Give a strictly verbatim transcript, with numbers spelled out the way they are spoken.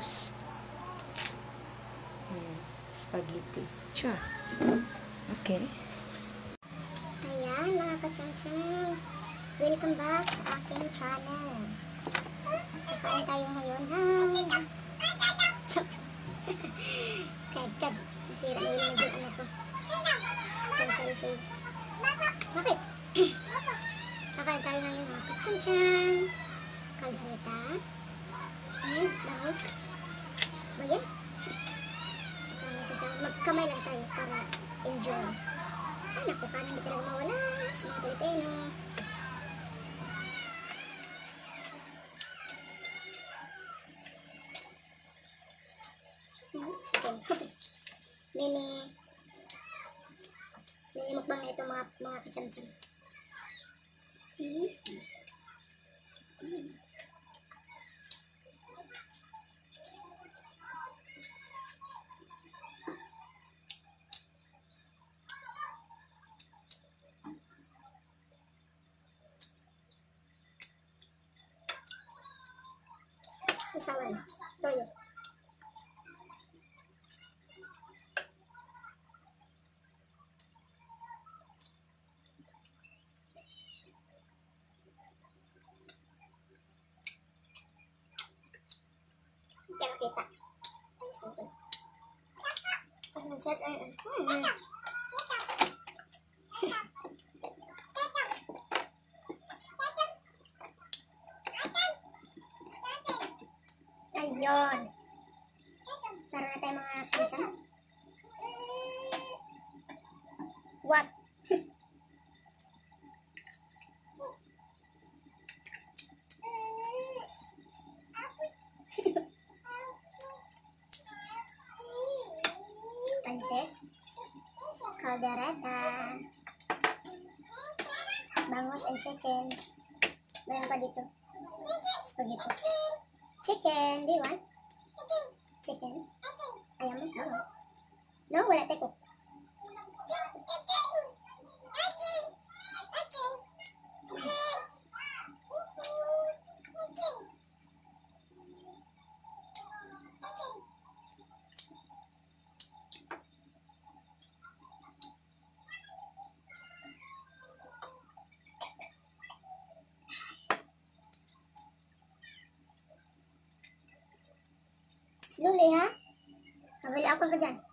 Tapos, hmm, spaghetti. Sure. Okay. Ayan, mga kachamcham. Welcome back sa aking channel. Kakain tayo ngayon. Hi! Kagkag. Nasira na yung medyo ano ko. Cancel fade. Bakit? Kakain tayo ngayon, mga kachamcham. Kaldereta. Ayan, bangus. Bayan. Tsaka masasama. Magkamay lang tayo para enjoy. Ay, naku, paano hindi talaga mawala sa mga Pilipino. Hmm, chicken. Mini mini mukbang na ito mga, mga kachamcham. Hmm. Hmm. Sasawan. Toyo. Hindi ka makita. Ayos na ito. Ang sunset ay... Hmm. Ayun. Laro na tayo mga kachamcham. What? Pancit. Caldereta. Bangus and chicken. Meron pa dito. Spaghetti. Chicken. Do you want? Chicken. Ayaw mo? No. No, wala tayo. Slowly, ha? Habali ako ba dyan?